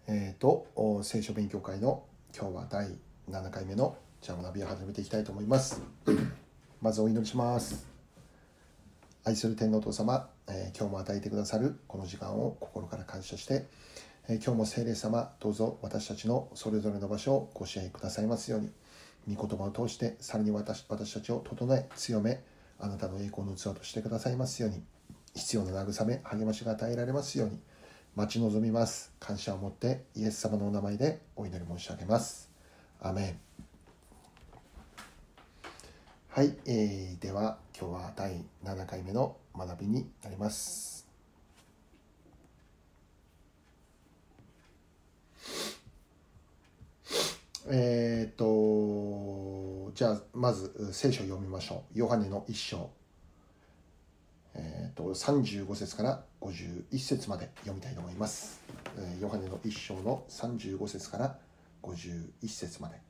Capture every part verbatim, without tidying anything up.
えーと、聖書勉強会の今日はだいななかいめのじゃあ学びを始めていきたいと思います。まずお祈りします。愛する天のお父様、えー、今日も与えてくださるこの時間を心から感謝して、えー、今日も聖霊様、どうぞ私たちのそれぞれの場所をご支配くださいますように、御言葉を通してさらに 私, 私たちを整え、強め、あなたの栄光の器としてくださいますように、必要な慰め、励ましが与えられますように、待ち望みます。感謝を持ってイエス様のお名前でお祈り申し上げます。アメン。はい、えー、では今日はだいななかいめの学びになります。えーとじゃあまず聖書を読みましょう。ヨハネの一章、えー、とさんじゅうご節からごじゅういち節まで読みたいと思います。えー、ヨハネの一章のさんじゅうご節からごじゅういち節まで。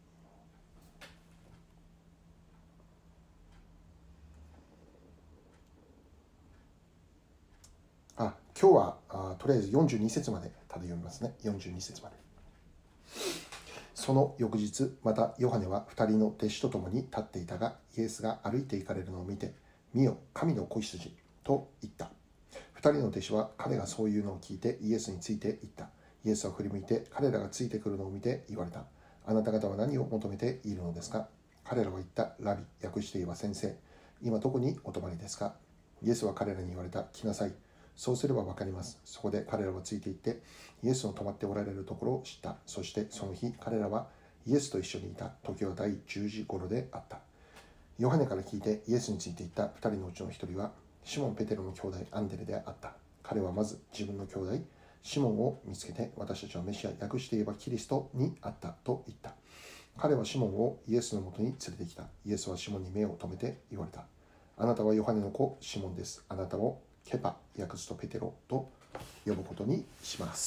あ、今日はあとりあえずよんじゅうに節までただ読みますね。よんじゅうに節まで。その翌日、またヨハネは二人の弟子と共に立っていたが、イエスが歩いて行かれるのを見て、見よ、神の子羊と言った。二人の弟子は彼がそういうのを聞いてイエスについて言った。イエスは振り向いて彼らがついてくるのを見て言われた。あなた方は何を求めているのですか？彼らは言った。ラビ、訳して言えば先生。今どこにお泊まりですか？イエスは彼らに言われた。来なさい。そうすればわかります。そこで彼らはついて行って、イエスの泊まっておられるところを知った。そしてその日、彼らはイエスと一緒にいた。時は第じゅうじ頃であった。ヨハネから聞いてイエスについて言った二人のうちの一人は、シモン・ペテロの兄弟アンデレであった。彼はまず自分の兄弟シモンを見つけて、私たちはメシア、訳して言えばキリストにあったと言った。彼はシモンをイエスのもとに連れてきた。イエスはシモンに目を留めて言われた。あなたはヨハネの子シモンです。あなたをケパ、訳すとペテロと呼ぶことにします。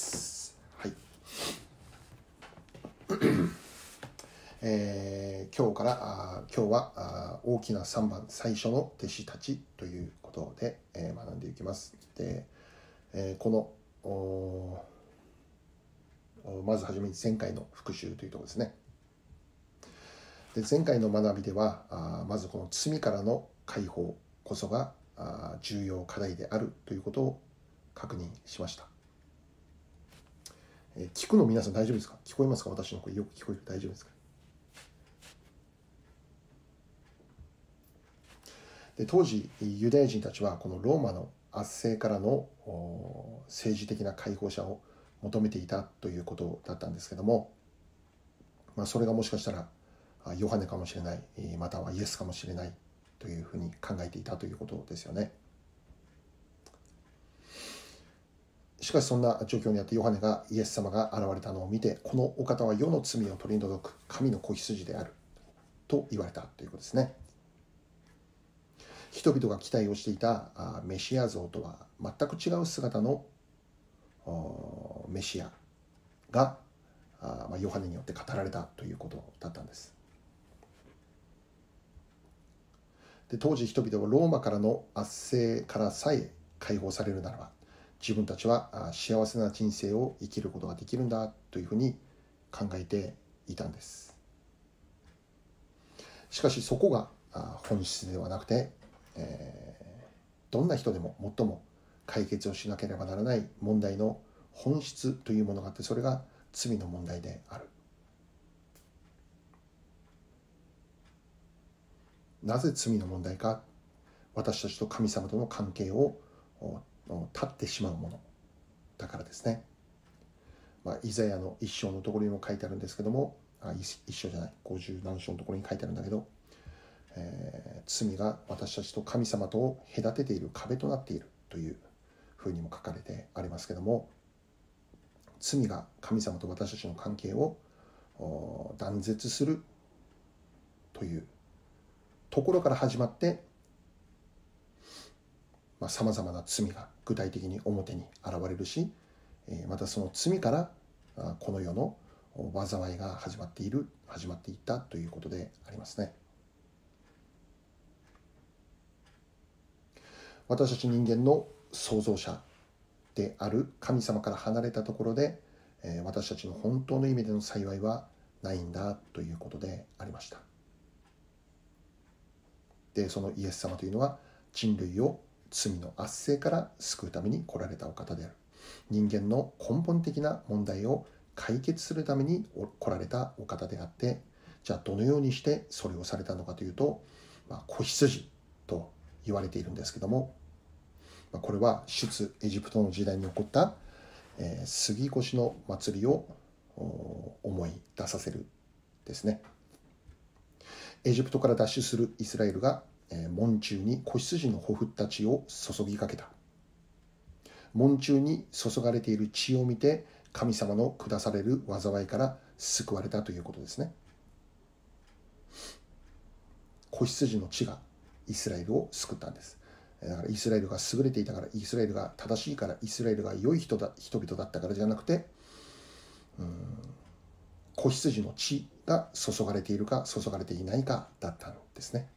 はい。えー、今日からあ今日はあ大きなさんばん、最初の弟子たちということで、えー、学んでいきます。で、えー、このまずはじめに前回の復習というところですね。で、前回の学びではあまずこの罪からの解放こそがあ重要課題であるということを確認しました。えー、聞くの皆さん大丈夫ですか？聞こえますか？私の声よく聞こえる？大丈夫ですか？で、当時ユダヤ人たちはこのローマの圧政からの政治的な解放者を求めていたということだったんですけども、まあ、それがもしかしたらヨハネかもしれない、またはイエスかもしれないというふうに考えていたということですよね。しかしそんな状況にあってヨハネがイエス様が現れたのを見て、このお方は世の罪を取り除く神の子羊であると言われたということですね。人々が期待をしていたメシア像とは全く違う姿のメシアがヨハネによって語られたということだったんです。で、当時人々はローマからの圧政からさえ解放されるならば、自分たちは幸せな人生を生きることができるんだというふうに考えていたんです。しかしそこが本質ではなくて、えー、どんな人でも最も解決をしなければならない問題の本質というものがあって、それが罪の問題である。なぜ罪の問題か？私たちと神様との関係を断ってしまうものだからですね。まあ、イザヤの一章のところにも書いてあるんですけども、あ一章じゃない五十何章のところに書いてあるんだけど、えー、罪が私たちと神様とを隔てている壁となっているというふうにも書かれてありますけども、罪が神様と私たちの関係を断絶するというところから始まって、さまざ、まな罪が具体的に表に現れるし、またその罪からこの世の災いが始まっている始まっていったということでありますね。私たち人間の創造者である神様から離れたところでえー、私たちの本当の意味での幸いはないんだということでありました。で、そのイエス様というのは人類を罪の圧政から救うために来られたお方である。人間の根本的な問題を解決するために来られたお方であって、じゃあどのようにしてそれをされたのかというと、まあ、子羊と言われているんですけども、まあ、これは出エジプトの時代に起こった、えー、杉越の祭りを思い出させるですね。エジプトから脱出するイスラエルが、えー、門中に子羊のほふった血を注ぎかけた。門中に注がれている血を見て、神様の下される災いから救われたということですね。子羊の血がイスラエルを救ったんです。だからイスラエルが優れていたから、イスラエルが正しいから、イスラエルが良い人だ人々だったからじゃなくて、うーん子羊の血が注がれているか注がれていないかだったんですね。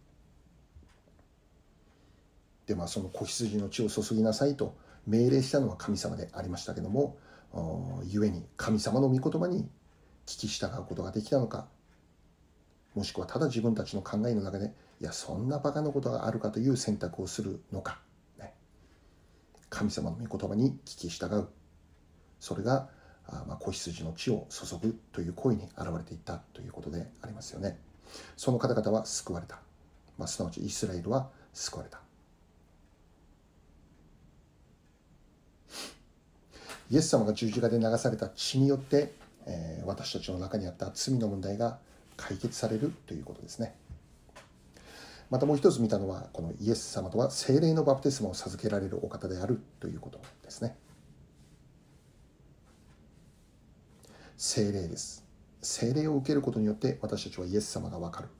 で、まあその子羊の血を注ぎなさいと命令したのは神様でありましたけども、ゆえに神様の御言葉に聞き従うことができたのか、もしくはただ自分たちの考えの中で、いやそんなバカなことがあるかという選択をするのか、ね、神様の御言葉に聞き従う、それがあまあ子羊の血を注ぐという行為に現れていったということでありますよね。その方々は救われた、まあ、すなわちイスラエルは救われた。イエス様が十字架で流された血によって、えー、私たちの中にあった罪の問題が解決されるということですね。またもう一つ見たのは、このイエス様とは聖霊のバプテスマを授けられるお方であるということですね。聖霊です。聖霊を受けることによって私たちはイエス様が分かる。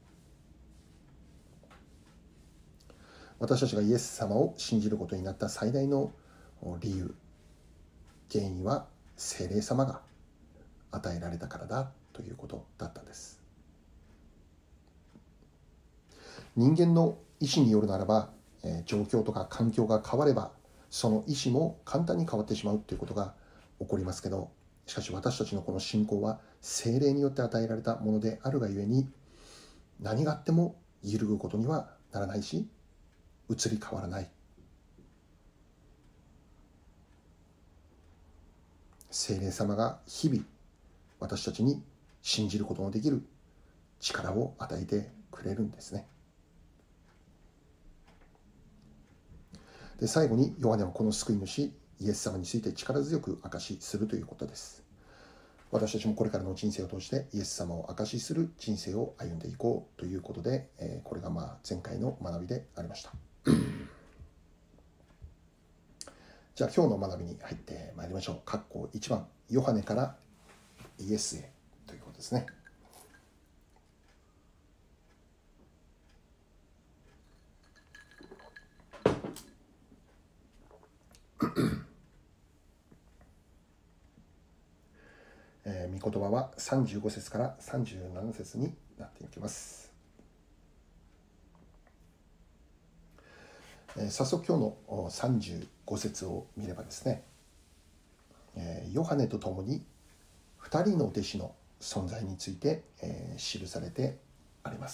私たちがイエス様を信じることになった最大の理由、原因は聖霊様が与えられたからだということだったんです。人間の意思によるならば、えー、状況とか環境が変わればその意思も簡単に変わってしまうということが起こりますけど、しかし私たちのこの信仰は聖霊によって与えられたものであるがゆえに、何があっても揺るぐことにはならないし、移り変わらない。聖霊様が日々私たちに信じることのできる力を与えてくれるんですね。で、最後にヨハネはこの救い主イエス様について力強く証しするということです。私たちもこれからの人生を通してイエス様を証しする人生を歩んでいこうということで、これがまあ前回の学びでありました。じゃあ今日の学びに入ってまいりましょう。括弧いちばん、ヨハネからイエスへということですね。えー、御言葉はさんじゅうご節からさんじゅうなな節になっていきます。えー、早速今日のさんじゅうご節を見ればですね、えー、ヨハネと共にふたりの弟子の存在について、えー、記されてあります。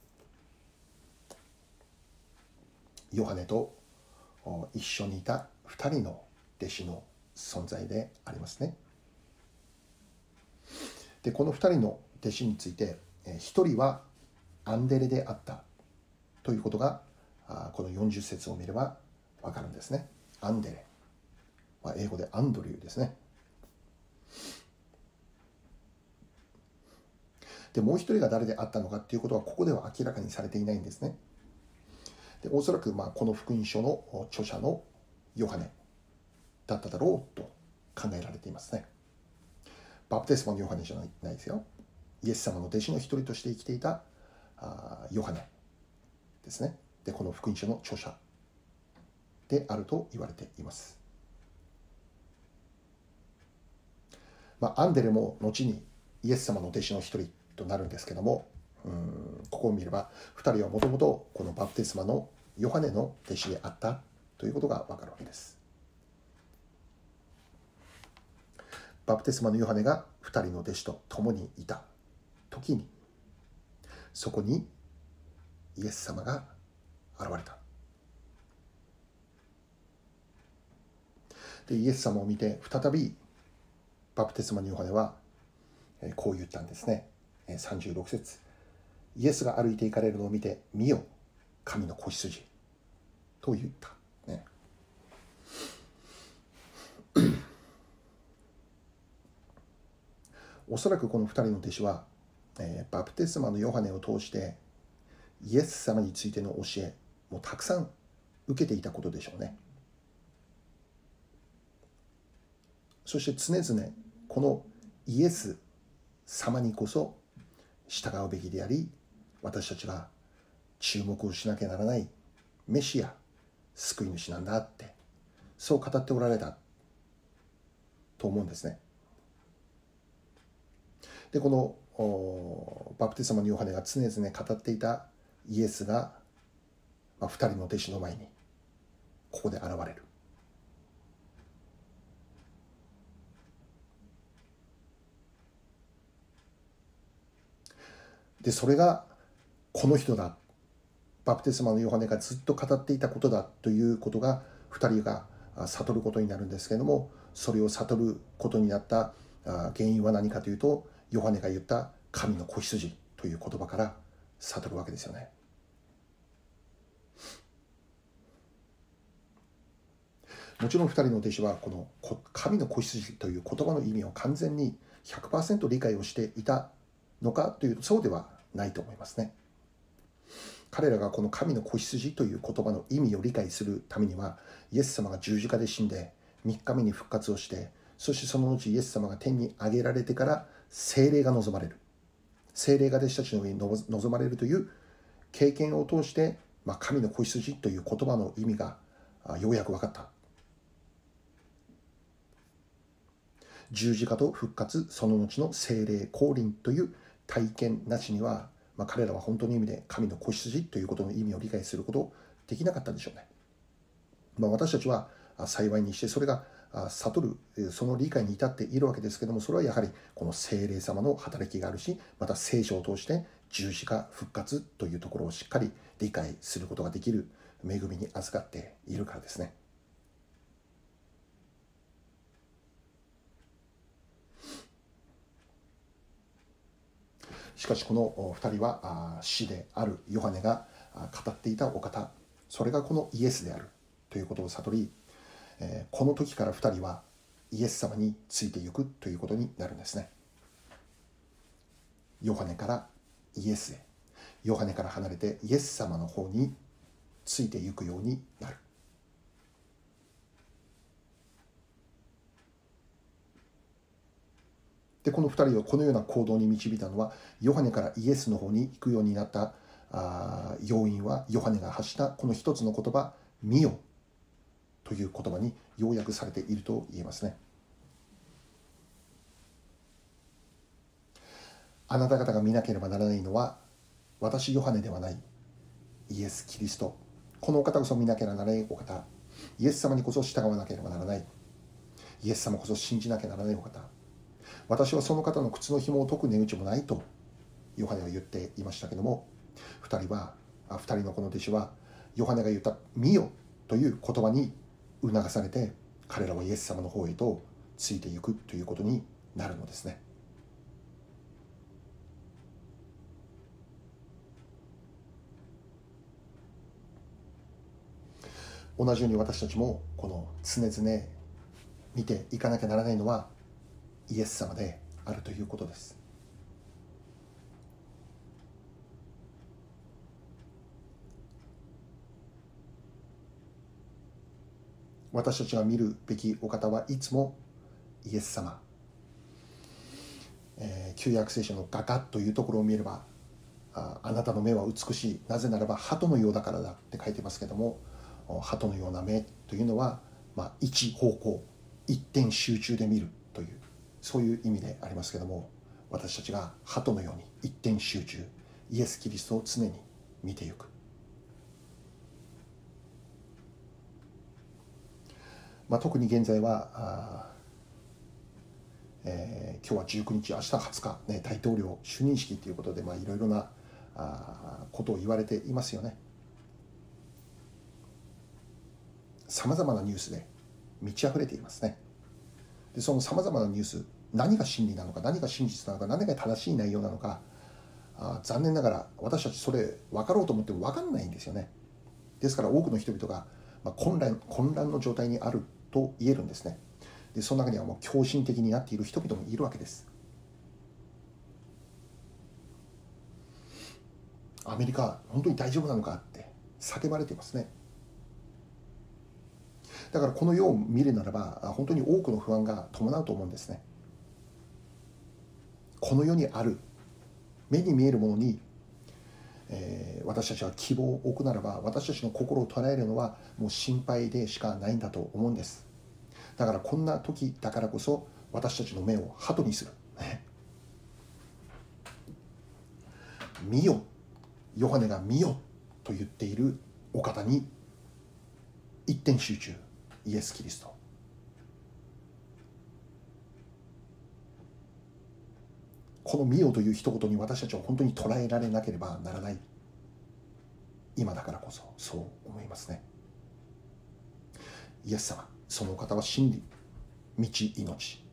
ヨハネと一緒にいたふたりの弟子の存在でありますね。で、このふたりの弟子について、ひとりはアンデレであったということが、このよんじゅう節を見ればわかるんですね。アンデレ、まあ、英語でアンドリューですね。で、もう一人が誰であったのかということはここでは明らかにされていないんですね。で、おそらくまあこの福音書の著者のヨハネだっただろうと考えられていますね。バプテスマのヨハネじゃないですよ。イエス様の弟子の一人として生きていたあヨハネですね。で、この福音書の著者であると言われています。まあ、アンデレも後にイエス様の弟子の一人となるんですけども、うーんここを見ればふたりはもともとこのバプテスマのヨハネの弟子であったということがわかるわけです。 バプテスマのヨハネが二人の弟子と共にいた時に、そこにイエス様が現れた。でイエス様を見て再びバプテスマのヨハネはこう言ったんですね。さんじゅうろく節、イエスが歩いて行かれるのを見て、見よ神の子羊と言った、ね、おそらくこのふたりの弟子は、えー、バプテスマのヨハネを通してイエス様についての教えもたくさん受けていたことでしょうね。そして常々このイエス様にこそ従うべきであり、私たちが注目をしなきゃならないメシア、救い主なんだって、そう語っておられたと思うんですね。でこのバプテスマのヨハネが常々語っていたイエスが、まあ、ふたりの弟子の前にここで現れる。でそれがこの人だ、バプテスマのヨハネがずっと語っていたことだということがふたりが悟ることになるんですけれども、それを悟ることになった原因は何かというと、ヨハネが言った神の子羊という言葉から悟るわけですよね。もちろんふたりの弟子はこの神の子羊という言葉の意味を完全に ひゃくパーセント 理解をしていたのかというと、そうではないと思いますね。彼らがこの神の子羊という言葉の意味を理解するためには、イエス様が十字架で死んでみっかめに復活をして、そしてその後イエス様が天に上げられてから聖霊が望まれる、聖霊が弟子たちの上に望まれるという経験を通して、まあ、神の子羊という言葉の意味がようやく分かった。十字架と復活、その後の聖霊降臨という体験なしには、まあ、彼らは本当の意味で神の子羊ということの意味を理解することできなかったんでしょうね。まあ、私たちは幸いにしてそれが悟る、その理解に至っているわけですけども、それはやはりこの聖霊様の働きがあるし、また聖書を通して十字架復活というところをしっかり理解することができる恵みに預かっているからですね。しかしこのふたりは師であるヨハネが語っていたお方、それがこのイエスであるということを悟り、この時からふたりはイエス様についていくということになるんですね。ヨハネからイエスへ、ヨハネから離れてイエス様の方についていくようになる。でこのふたりをこのような行動に導いたのは、ヨハネからイエスの方に行くようになったあ要因は、ヨハネが発したこの一つの言葉、見よという言葉に要約されていると言えますね。あなた方が見なければならないのは、私ヨハネではない、イエス・キリスト、このお方こそ見なければならないお方、イエス様にこそ従わなければならない、イエス様こそ信じなければならないお方、私はその方の靴の紐を解く値打ちもないとヨハネは言っていましたけども、ふたりはふたりのこの弟子はヨハネが言った見よという言葉に促されて、彼らはイエス様の方へとついていくということになるのですね。同じように私たちもこの常々見ていかなきゃならないのはイエス様であるということです。私たちが見るべきお方はいつもイエス様、えー、旧約聖書の画家というところを見れば、ああなたの目は美しい、なぜならば鳩のようだからだって書いてますけども、鳩のような目というのは、まあ、一方向一点集中で見るという、そういう意味でありますけども、私たちが鳩のように一点集中、イエス・キリストを常に見ていく。まあ、特に現在はえー、今日はじゅうくにち、明日はつか、ね、大統領就任式ということで、まあ、いろいろなあことを言われていますよね。さまざまなニュースで満ち溢れていますね。でそのさまざまなニュース、何が真理なのか、何が真実なのか、何が正しい内容なのか、あ残念ながら私たちそれ分かろうと思っても分かんないんですよね。ですから多くの人々が、まあ、混乱混乱の状態にあると言えるんですね。でその中にはもう狂信的になっている人々もいるわけです。アメリカ本当に大丈夫なのかって叫ばれていますね。だからこの世を見るならば本当に多くの不安が伴うと思うんですね。この世にある目に見えるものに、えー、私たちは希望を置くならば、私たちの心を捉えるのはもう心配でしかないんだと思うんです。だからこんな時だからこそ私たちの目を鳩にする見よ、ヨハネが見よと言っているお方に一点集中、イエス・キリスト。この見よという一言に私たちは本当に捉えられなければならない今だからこそ、そう思いますね。イエス様、そのお方は真理、道、命。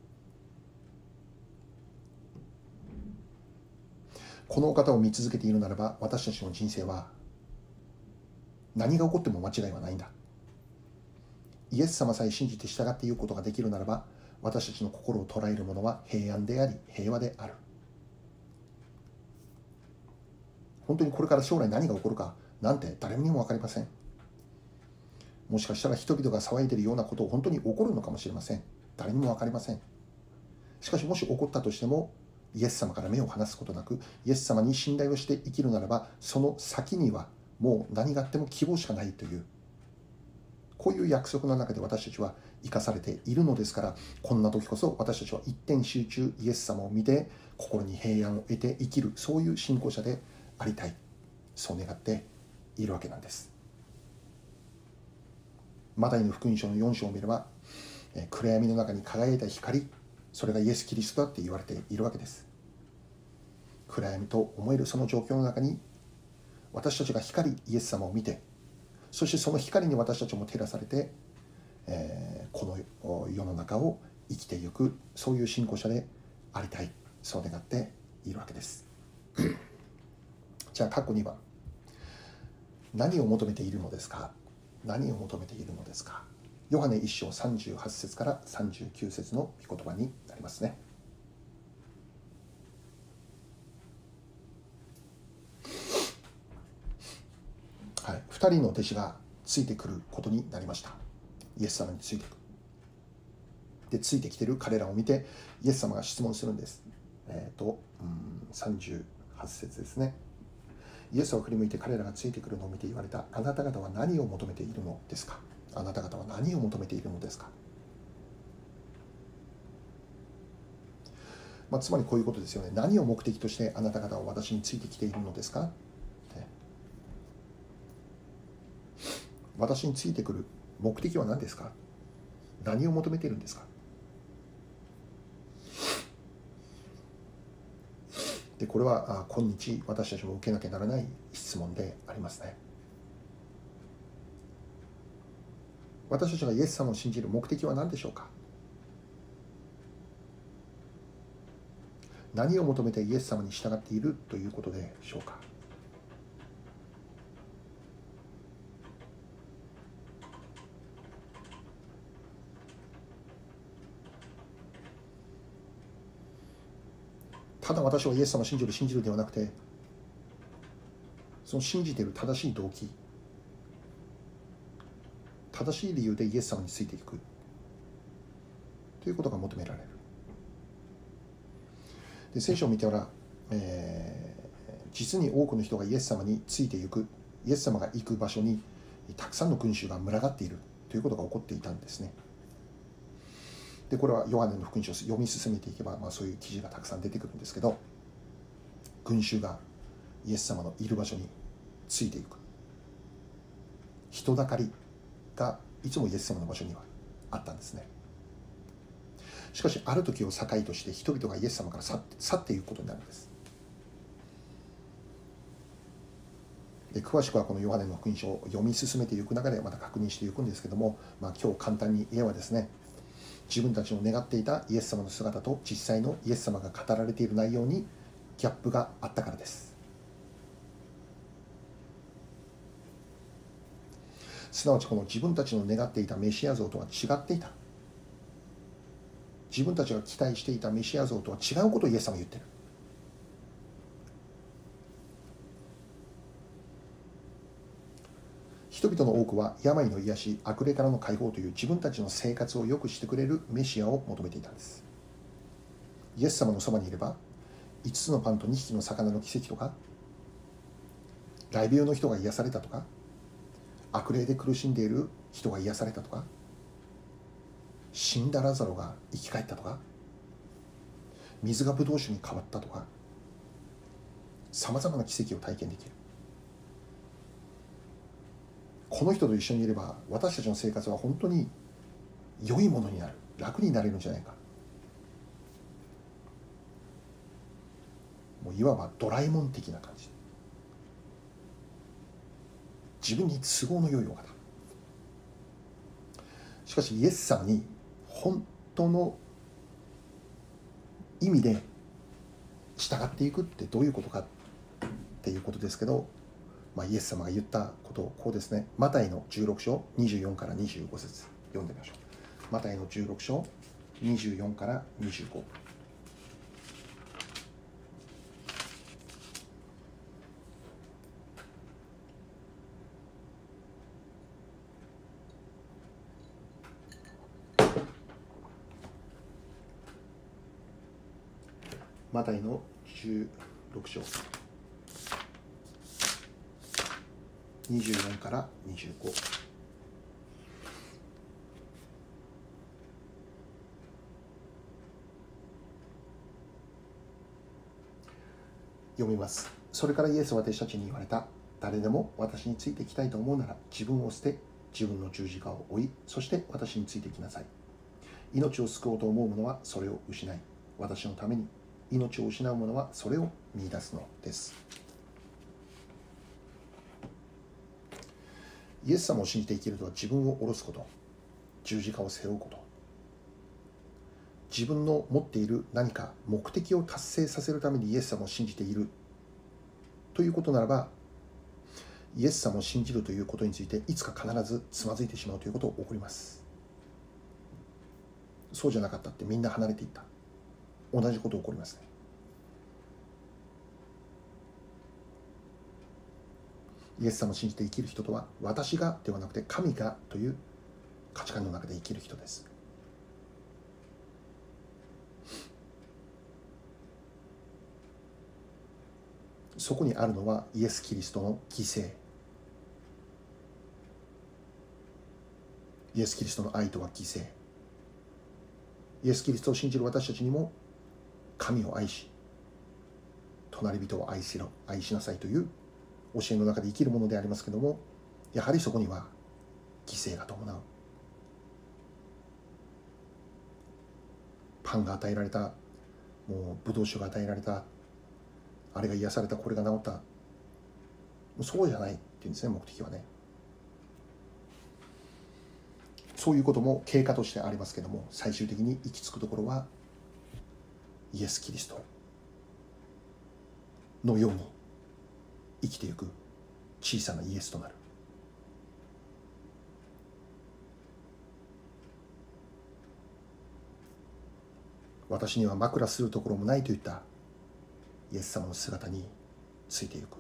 このお方を見続けているならば、私たちの人生は何が起こっても間違いはないんだ。イエス様さえ信じて従っていくことができるならば、私たちの心を捉えるものは平安であり平和である。本当にこれから将来何が起こるかなんて誰にも分かりません。もしかしたら人々が騒いでいるようなことを本当に起こるのかもしれません。誰にも分かりません。しかしもし起こったとしても、イエス様から目を離すことなく、イエス様に信頼をして生きるならば、その先にはもう何があっても希望しかないという、こういう約束の中で私たちは生かされているのですから、こんな時こそ私たちは一点集中、イエス様を見て心に平安を得て生きる、そういう信仰者でありたい、そう願っているわけなんです。マタイの福音書のよん章を見れば、暗闇の中に輝いた光、それがイエス・キリストだって言われているわけです。暗闇と思えるその状況の中に、私たちが光、イエス様を見て、そしてその光に私たちも照らされて、えー、この世の中を生きていく、そういう信仰者でありたい、そう願っているわけです。じゃあ、括弧にばん、何を求めているのですか。何を求めているのですか。ヨハネいっ章さんじゅうはち節からさんじゅうきゅう節の御言葉になりますね。はい、ふたりの弟子がついてくることになりました。イエス様についてくる。で、ついてきている彼らを見て、イエス様が質問するんです。えっと、うん、さんじゅうはち節ですね。イエスを振り向いて彼らがついてくるのを見て言われた。あなた方は何を求めているのですか。あなた方は何を求めているのですか。まあ、つまりこういうことですよね。何を目的としてあなた方は私についてきているのですか。私についてくる目的は何ですか。何を求めているんですか。で、これは今日私たちも受けなきゃならない質問でありますね。私たちがイエス様を信じる目的は何でしょうか。何を求めてイエス様に従っているということでしょうか。ただ私はイエス様を信じる信じるではなくて、その信じている正しい動機、正しい理由でイエス様についていくということが求められる。で、聖書を見てたら、えー、実に多くの人がイエス様についていく、イエス様が行く場所にたくさんの群衆が群がっているということが起こっていたんですね。で、これはヨハネの福音書を読み進めていけば、まあ、そういう記事がたくさん出てくるんですけど、群衆がイエス様のいる場所についていく、人だかりがいつもイエス様の場所にはあったんですね。 しかしある時を境として人々がイエス様から去って去っていくことになるんです。で詳しくはこのヨハネの福音書を読み進めていく中でまた確認していくんですけども、まあ、今日簡単に言えばですね、自分たちの願っていたイエス様の姿と実際のイエス様が語られている内容にギャップがあったからです。すなわちこの自分たちの願っていたメシア像とは違っていた。自分たちが期待していたメシア像とは違うことをイエス様が言っている。人々の多くは病の癒し、悪霊からの解放という自分たちの生活を良くしてくれるメシアを求めていたんです。イエス様のそばにいれば、いつつのパンとにひきの魚の奇跡とか、大病の人が癒されたとか、悪霊で苦しんでいる人が癒されたとか、死んだラザロが生き返ったとか、水がブドウ酒に変わったとか、さまざまな奇跡を体験できる。この人と一緒にいれば私たちの生活は本当に良いものになる、楽になれるんじゃないか。もういわばドラえもん的な感じ。自分に都合の良いお方。しかしイエス様に本当の意味で従っていくってどういうことかっていうことですけど、まあ、イエス様が言ったことをこうですね。マタイのじゅうろく章にじゅうよんからにじゅうご節読んでみましょう。マタイのじゅうろく章にじゅうよんからにじゅうご。マタイのじゅうろく章にじゅうよんからにじゅうご。読みます。それからイエスは弟子たちに言われた。誰でも私についてきたいと思うなら自分を捨て、自分の十字架を追い、そして私についてきなさい。命を救おうと思う者はそれを失い、私のために命を失う者はそれを見出すのです。イエス様を信じて生きるとは自分を下ろすこと、十字架を背負うこと、自分の持っている何か目的を達成させるためにイエス様を信じているということならば、イエス様を信じるということについていつか必ずつまずいてしまうということが起こります。そうじゃなかったってみんな離れていった。同じことが起こりますね。イエス様を信じて生きる人とは、私がではなくて神がという価値観の中で生きる人です。そこにあるのはイエス・キリストの犠牲。イエス・キリストの愛とは犠牲。イエス・キリストを信じる私たちにも、神を愛し、隣人を愛しろ、愛しなさいという教えの中で生きるものでありますけれども、やはりそこには犠牲が伴う。パンが与えられた、もうブドウ酒が与えられた、あれが癒された、これが治った、そうじゃないっていうんですね、目的はね。そういうことも経過としてありますけれども、最終的に行き着くところはイエス・キリストのように生きていく小さなイエスとなる。私には枕するところもないといったイエス様の姿についていく。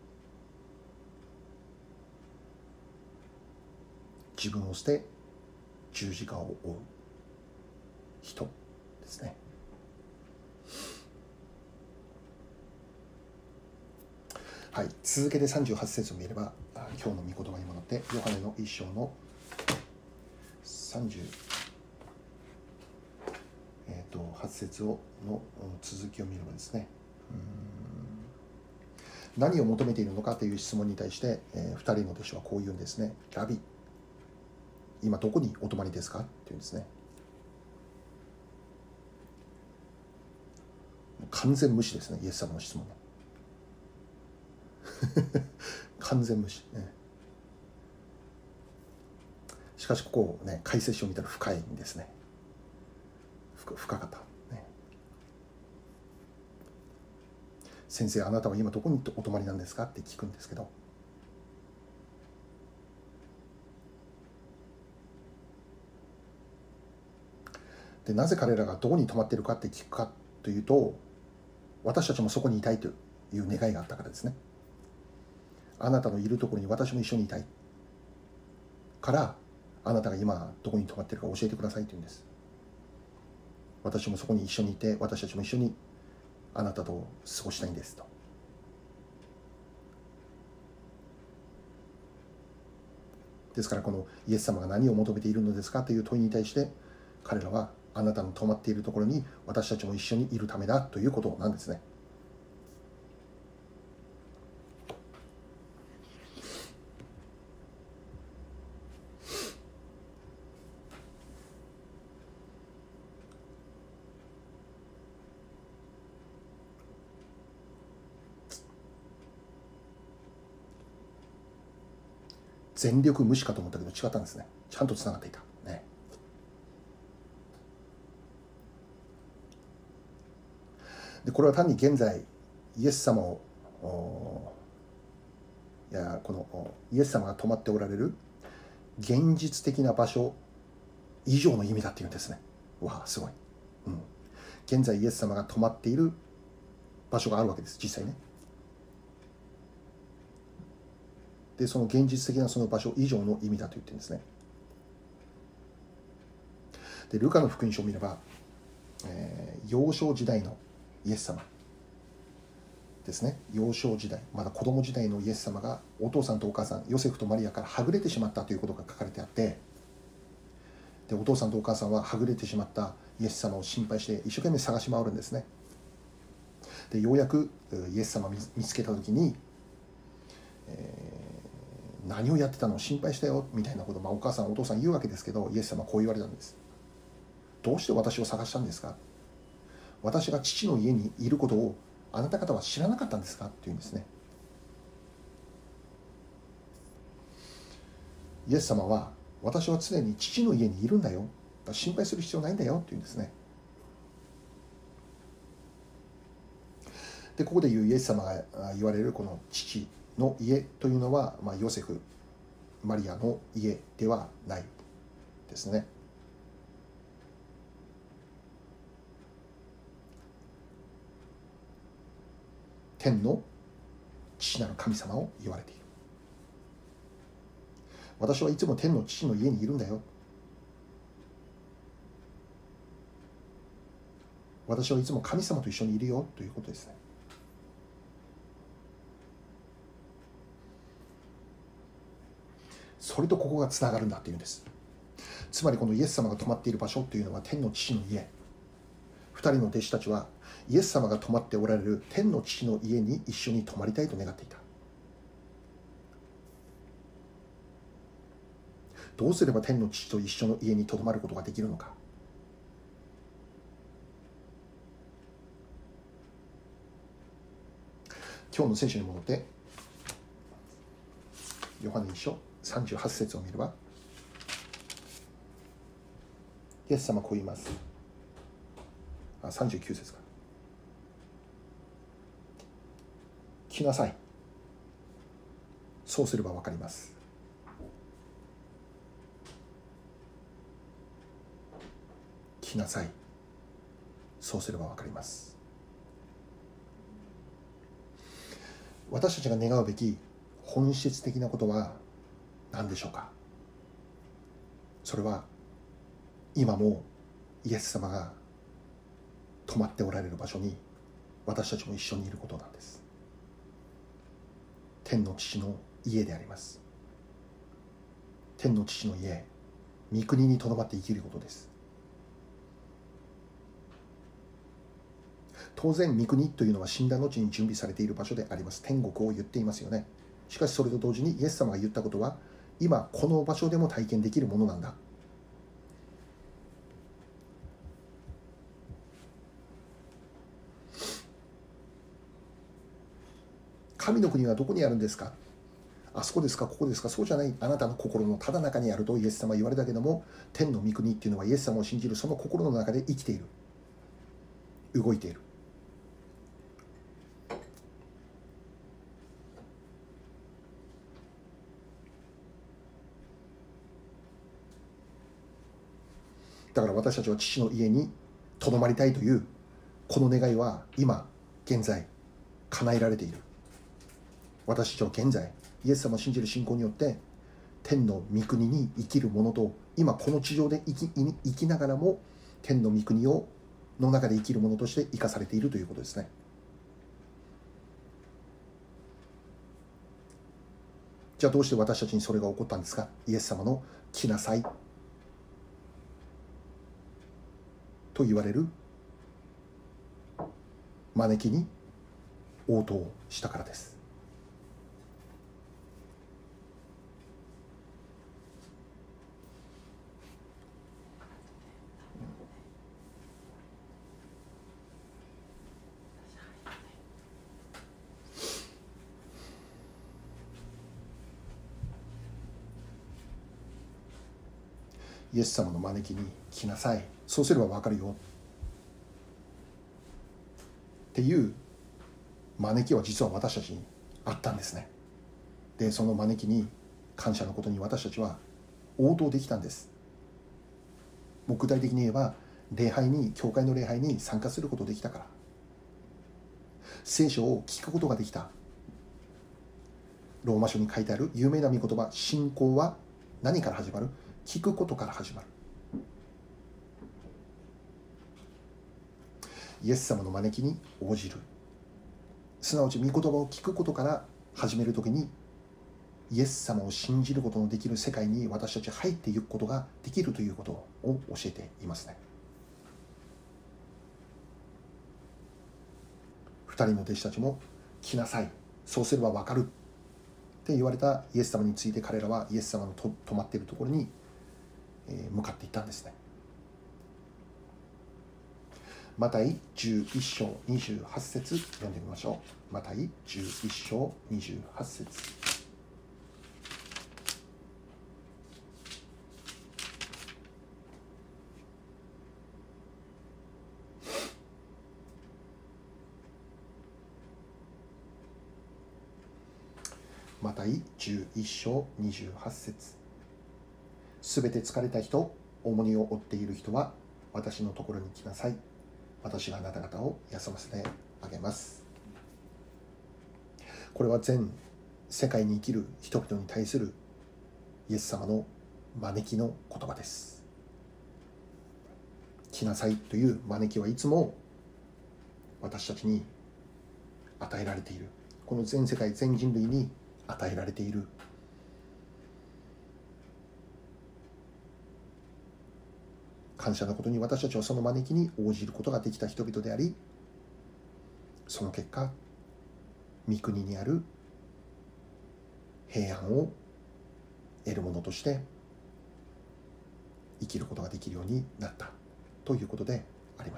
自分を捨て十字架を追う人ですね。はい、続けてさんじゅうはち節を見れば、今日の御言葉に戻ってヨハネの一章のさんじゅう、えー、とはち節をの続きを見ればですね、うーん何を求めているのかという質問に対して、えー、ふたりの弟子はこう言うんですね。ラビ、今どこにお泊まりですかって言うんですね。 完全無視ですね、イエス様の質問ね完全無視、ね、しかしここをね解説書を見たら深いんですね。深, 深かった、ね、先生、あなたは今どこにお泊まりなんですかって聞くんですけど、でなぜ彼らがどこに泊まっているかって聞くかというと、私たちもそこにいたいという願いがあったからですね。あなたのいるところに私も一緒にいたいから、あなたが今どこに泊まっているか教えてくださいというんです。私もそこに一緒にいて、私たちも一緒にあなたと過ごしたいんですと。ですから、このイエス様が何を求めているのですかという問いに対して、彼らはあなたの泊まっているところに私たちも一緒にいるためだということなんですね。全力無視かと思ったけど違ったんですね。ちゃんとつながっていた、ね、でこれは単に現在イエス様をいやこのイエス様が泊まっておられる現実的な場所以上の意味だっていうんですね。わあすごい、うん、現在イエス様が泊まっている場所があるわけです、実際ね。でその現実的なその場所以上の意味だと言ってるんですね。でルカの福音書を見れば、えー、幼少時代のイエス様ですね。幼少時代、まだ子供時代のイエス様がお父さんとお母さん、ヨセフとマリアからはぐれてしまったということが書かれてあって、でお父さんとお母さんははぐれてしまったイエス様を心配して一生懸命探し回るんですね。でようやくイエス様を見つけた時に、えー何をやってたの、心配したよみたいなことを、まあ、お母さんお父さん言うわけですけど、イエス様はこう言われたんです。どうして私を探したんですか。私が父の家にいることをあなた方は知らなかったんですかって言うんですね。イエス様は、私は常に父の家にいるんだよ、心配する必要ないんだよって言うんですね。でここで言うイエス様が言われるこの父の家というのは、まあ、ヨセフマリアの家ではないですね。天の父なる神様を言われている。私はいつも天の父の家にいるんだよ、私はいつも神様と一緒にいるよということですね。それとここがつながるんだっていうんです。つまりこのイエス様が泊まっている場所というのは天の父の家。二人の弟子たちはイエス様が泊まっておられる天の父の家に一緒に泊まりたいと願っていた。どうすれば天の父と一緒の家にとどまることができるのか。今日の聖書に戻ってヨハネ一書さんじゅうはち節を見れば、イエス様はこう言います。あ、さんじゅうきゅう節か。来なさい。そうすればわかります。来なさい。そうすればわかります。私たちが願うべき本質的なことは何でしょうか。それは今もイエス様が泊まっておられる場所に私たちも一緒にいることなんです。天の父の家であります。天の父の家、御国にとどまって生きることです。当然御国というのは死んだ後に準備されている場所であります。天国を言っていますよね。しかしそれと同時にイエス様が言ったことは、今この場所でも体験できるものなんだ。 神の国はどこにあるんですか、あそこですか、ここですか、そうじゃない、あなたの心のただ中にあるとイエス様は言われたけども、天の御国っていうのはイエス様を信じるその心の中で生きている、動いている。だから私たちは父の家にとどまりたいというこの願いは今現在叶えられている。私たちは現在イエス様を信じる信仰によって天の御国に生きる者と、今この地上で生き、生きながらも天の御国をの中で生きる者として生かされているということですね。じゃあどうして私たちにそれが起こったんですか。イエス様の来なさいと言われる招きに応答したからです。イエス様の招きに来なさい、そうすれば分かるよっていう招きは実は私たちにあったんですね。でその招きに感謝のことに私たちは応答できたんです。もう具体的に言えば礼拝に教会の礼拝に参加することができたから、聖書を聞くことができた。ローマ書に書いてある有名な御言葉、信仰は何から始まる？聞くことから始まる。イエス様の招きに応じる、すなわち御言葉を聞くことから始めるときに、イエス様を信じることのできる世界に私たち入っていくことができるということを教えていますね。二人の弟子たちも来なさい、そうすれば分かるって言われたイエス様について、彼らはイエス様のと泊まっているところに向かっていったんですね。マタイじゅういっ章にじゅうはち節読んでみましょう。マタイじゅういっ章にじゅうはち節。マタイじゅういっ章にじゅうはち節。すべて疲れた人、重荷を負っている人は私のところに来なさい。私があなた方を休ませてあげます。これは全世界に生きる人々に対するイエス様の招きの言葉です。来なさいという招きはいつも私たちに与えられている。この全世界全人類に与えられている。感謝のことに私たちはその招きに応じることができた人々であり、その結果御国にある平安を得るものとして生きることができるようになったということであります。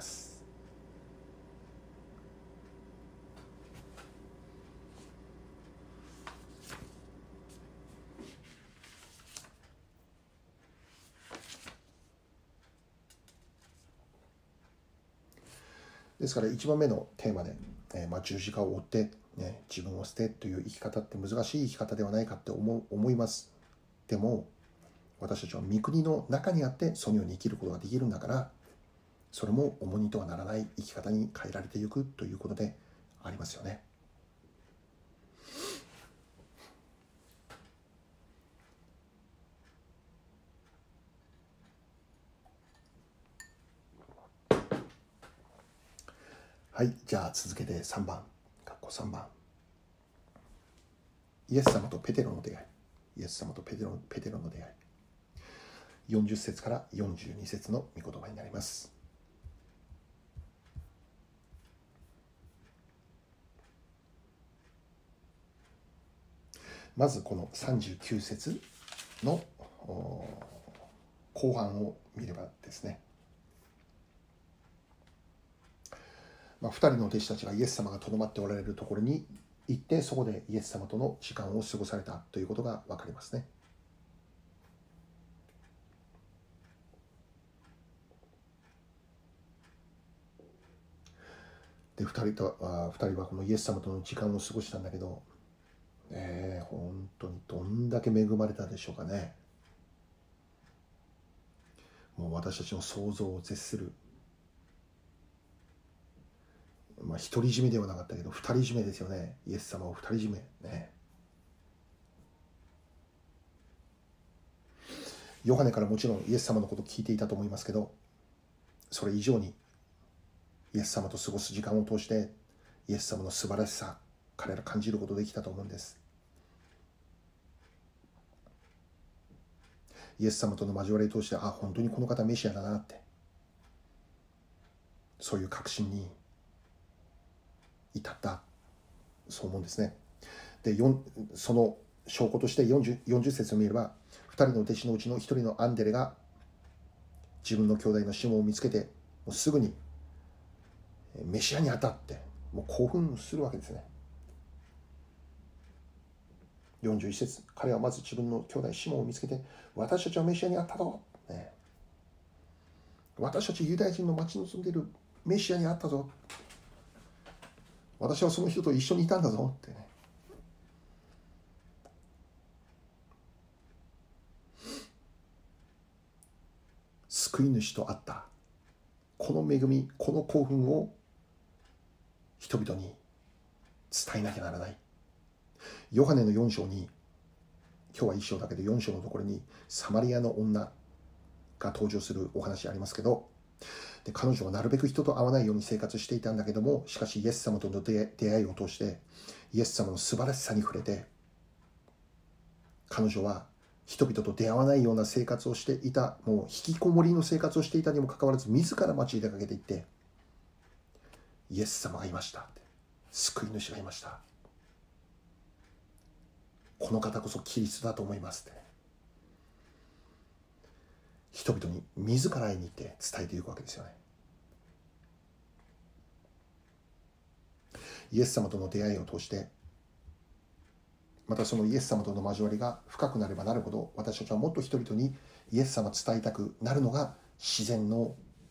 ですからいちばんめのテーマで、えーまあ、十字架を追って、ね、自分を捨てという生き方って難しい生き方ではないかって思う思います。でも私たちは御国の中にあってそのように生きることができるんだから、それも重荷とはならない生き方に変えられていくということでありますよね。はい、じゃあ続けてさんばん、括弧さんばん。イエス様とペテロの出会い。イエス様とペテロ、ペテロの出会い。よんじゅっ節からよんじゅうに節の御言葉になります。まずこのさんじゅうきゅう節の後半を見ればですね、まあ、ふたりの弟子たちがイエス様がとどまっておられるところに行ってそこでイエス様との時間を過ごされたということが分かりますね。でふたりとあふたりはこのイエス様との時間を過ごしたんだけど、ね、本当にどんだけ恵まれたでしょうかね。もう私たちの想像を絶する、まあ独り占めではなかったけど二人占めですよね。イエス様を二人占めね。ヨハネからもちろんイエス様のことを聞いていたと思いますけど、それ以上にイエス様と過ごす時間を通してイエス様の素晴らしさ、彼ら感じることができたと思うんです。イエス様との交わりを通して、あ、本当にこの方メシアだなって、そういう確信に至った、そう思うんですね。でその証拠として 40, 40節を見れば、ふたりの弟子のうちのひとりのアンデレが自分の兄弟のシモンを見つけて、もうすぐにメシアに当たってもう興奮するわけですね。よんじゅういち節、彼はまず自分の兄弟シモンを見つけて、私たちはメシアにあったぞ、ね、私たちユダヤ人の町に住んでいるメシアにあったぞ、私はその人と一緒にいたんだぞってね。救い主と会った、この恵み、この興奮を人々に伝えなきゃならない。ヨハネのよん章に、今日はいっ章だけどよん章のところにサマリアの女が登場するお話ありますけど、で彼女はなるべく人と会わないように生活していたんだけども、しかしイエス様との出会いを通してイエス様の素晴らしさに触れて、彼女は人々と出会わないような生活をしていた、もう引きこもりの生活をしていたにもかかわらず、自ら町に出かけていって、イエス様がいました、救い主がいました、この方こそキリストだと思いますって、人々に自ら会いに行って伝えていくわけですよね。イエス様との出会いを通して、またそのイエス様との交わりが深くなればなるほど、私たちはもっと人々にイエス様を伝えたくなるのが自然の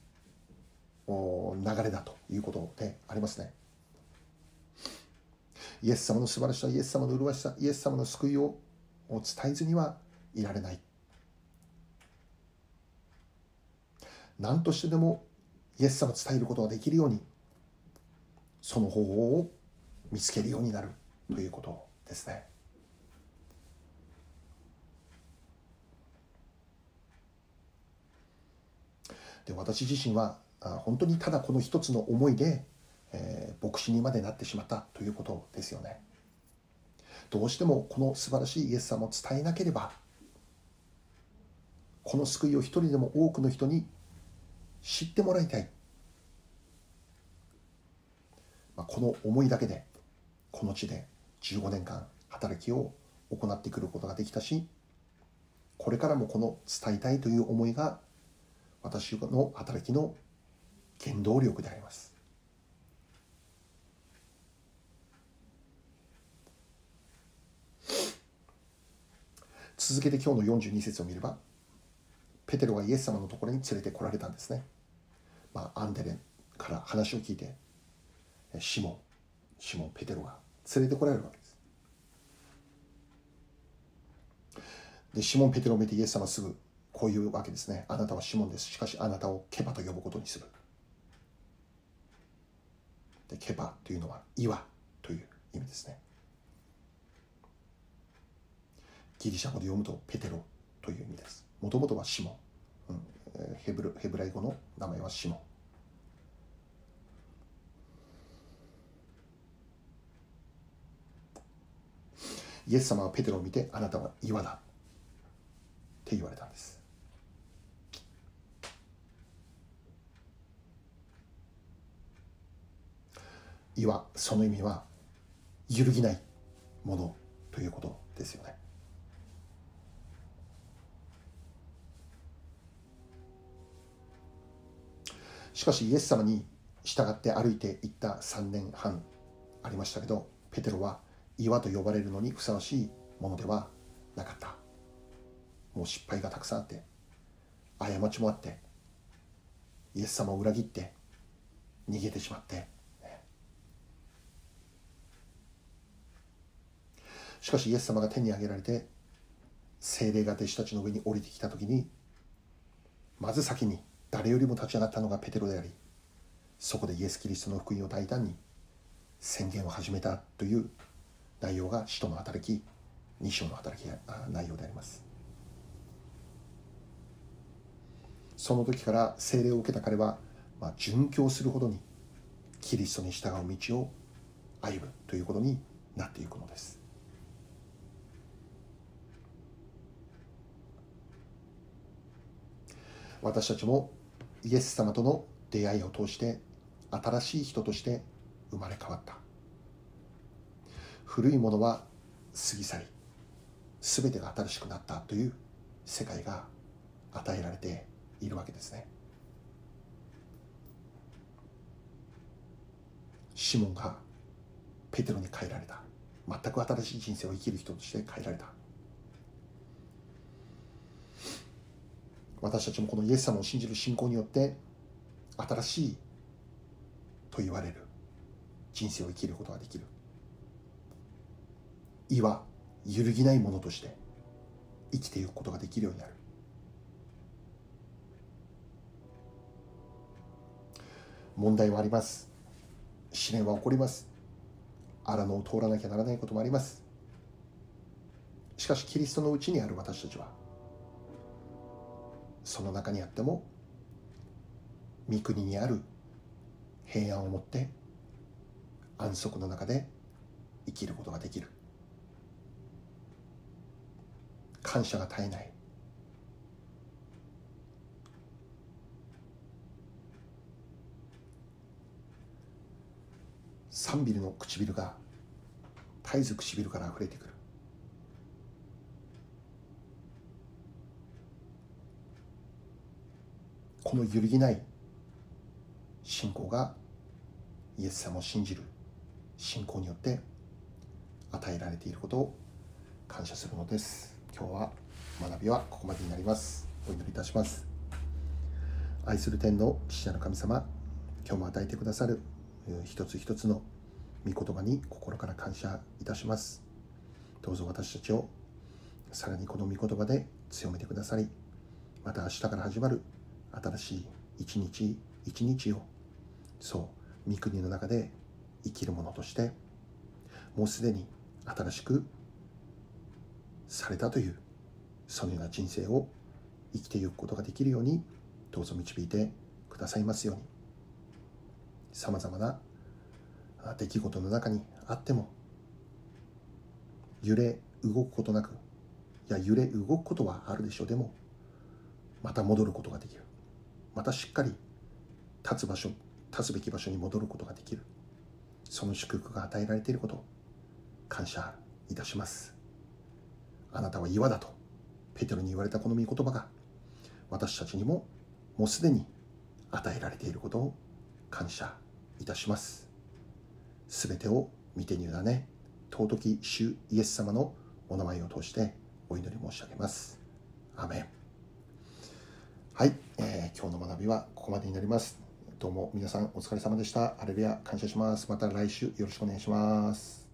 流れだということでありますね。イエス様の素晴らしさ、イエス様の麗しさ、イエス様の救いを伝えずにはいられない。何としてでもイエス様を伝えることができるように、その方法を見つけるようになるということですね。で私自身は本当にただこの一つの思いで、えー、牧師にまでなってしまったということですよね。どうしてもこの素晴らしいイエス様を伝えなければ、この救いを一人でも多くの人に知ってもらいたい、まあ、この思いだけでこの地でじゅうごねんかん働きを行ってくることができたし、これからもこの伝えたいという思いが私の働きの原動力であります。続けて今日のよんじゅうに節を見れば、ペテロがイエス様のところに連れてこられたんですね。まあ、アンデレから話を聞いて、シモン、シモン、ペテロが連れてこられるわけです。で、シモン、ペテロを見てイエス様はすぐこういうわけですね。あなたはシモンです。しかしあなたをケバと呼ぶことにする。で、ケバというのは岩という意味ですね。ギリシャ語で読むとペテロという意味です。もともとはシモン、うん、ヘブル、ヘブライ語の名前はシモン。イエス様はペテロを見て、あなたは岩だって言われたんです。岩、その意味は揺るぎないものということですよね。しかしイエス様に従って歩いていったさんねんはんありましたけど、ペテロは岩と呼ばれるのにふさわしいものではなかった。もう失敗がたくさんあって、過ちもあって、イエス様を裏切って逃げてしまって、しかしイエス様が天に上げられて聖霊が弟子たちの上に降りてきたときに、まず先に誰よりも立ち上がったのがペテロであり、そこでイエス・キリストの福音を大胆に宣言を始めたという内容が使徒の働きに章の働き内容であります。その時から聖霊を受けた彼は、まあ、殉教するほどにキリストに従う道を歩むということになっていくのです。私たちもイエス様との出会いを通して新しい人として生まれ変わった。古いものは過ぎ去り、すべてが新しくなったという世界が与えられているわけですね。シモンがペテロに変えられた。全く新しい人生を生きる人として変えられた。私たちもこのイエス様を信じる信仰によって新しいと言われる人生を生きることができる。意は揺るぎないものとして生きていくことができるようになる。問題はあります。試練は起こります。荒野を通らなきゃならないこともあります。しかしキリストのうちにある私たちは、その中にあっても御国にある平安を持って安息の中で生きることができる。感謝が絶えない。賛美の唇が絶えず唇から溢れてくる。この揺るぎない信仰がイエス様を信じる信仰によって与えられていることを感謝するのです。今日は学びはここまでになります。お祈りいたします。愛する天の父なる神様、今日も与えてくださる一つ一つの御言葉に心から感謝いたします。どうぞ私たちをさらにこの御言葉で強めてくださり、また明日から始まる新しい一日一日を、そう御国の中で生きるものとして、もうすでに新しくされたというそのような人生を生きていくことができるように、どうぞ導いてくださいますように。さまざまな出来事の中にあっても揺れ動くことなく、いや揺れ動くことはあるでしょう。でもまた戻ることができる。またしっかり立つ場所、立つべき場所に戻ることができる。その祝福が与えられていることを感謝いたします。あなたは岩だとペテロに言われたこの御言葉が私たちにももうすでに与えられていることを感謝いたします。すべてを御手に委ね、尊き主イエス様のお名前を通してお祈り申し上げます。アーメン。はい、えー、今日の学びはここまでになります。どうも皆さんお疲れ様でした。ハレルヤ、感謝します。また来週よろしくお願いします。